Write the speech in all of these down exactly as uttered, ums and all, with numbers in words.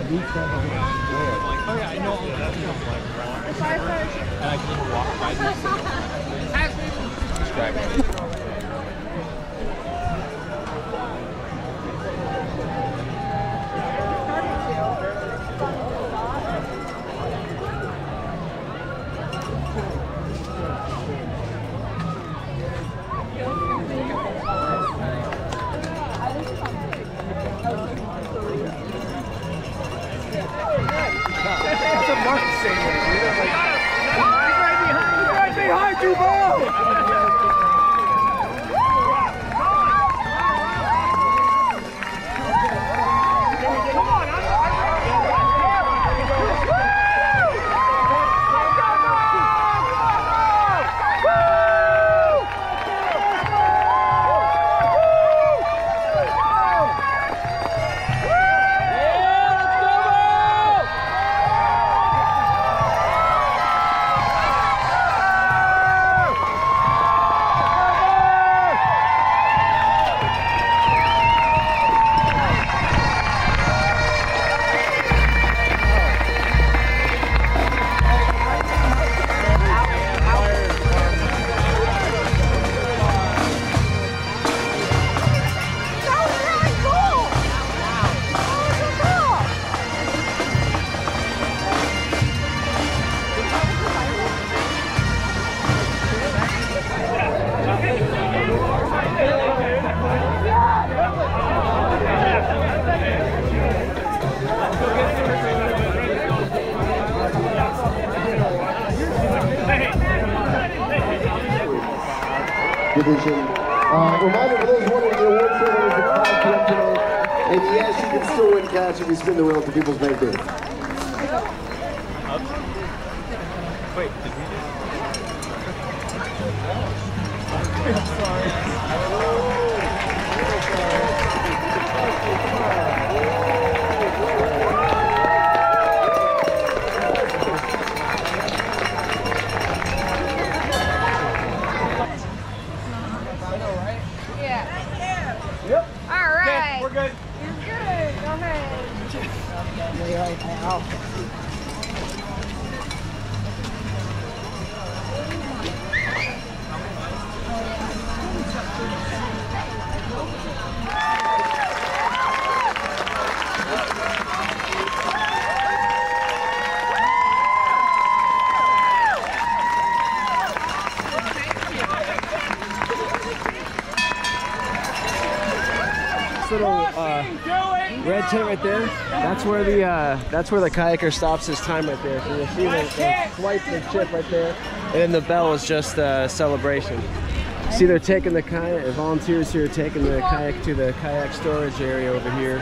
Oh yeah, I know. And I can even walk by this. Describe it. Behind you, bro! Division. Uh, reminder for those wondering, the award ceremony is the crowd collector tonight. And yes, you can still win cash if you spin the wheel for People's Bank Day. Wait, did we just... I'm sorry. Little uh, red tent right there. That's where the uh, that's where the kayaker stops his time right there. So you'll see the, the swipe and chip right there, and then the bell is just a celebration. See, they're taking the kayak. Volunteers here are taking the kayak to the kayak storage area over here.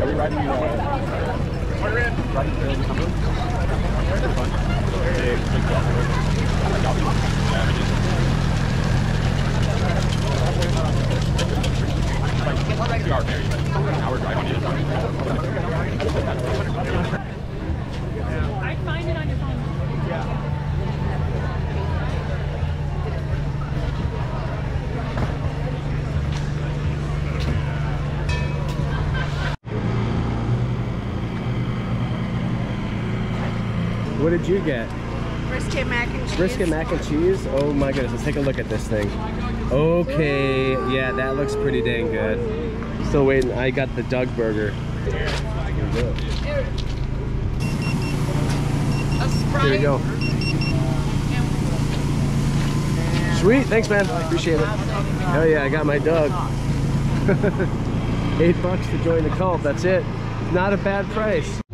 we riding? Uh, riding trails or something? For fun. Big, big dog. I got one. Like two hour ferry, but an hour drive on either side. I'd find it on your phone. What did you get? Brisket mac and cheese. Brisket mac and cheese? Oh my goodness, let's take a look at this thing. Okay, yeah, that looks pretty dang good. Still waiting, I got the Doug burger. Here we go. Sweet, thanks man, appreciate it. Hell yeah, I got my Doug. Eight bucks to join the cult, that's it. Not a bad price.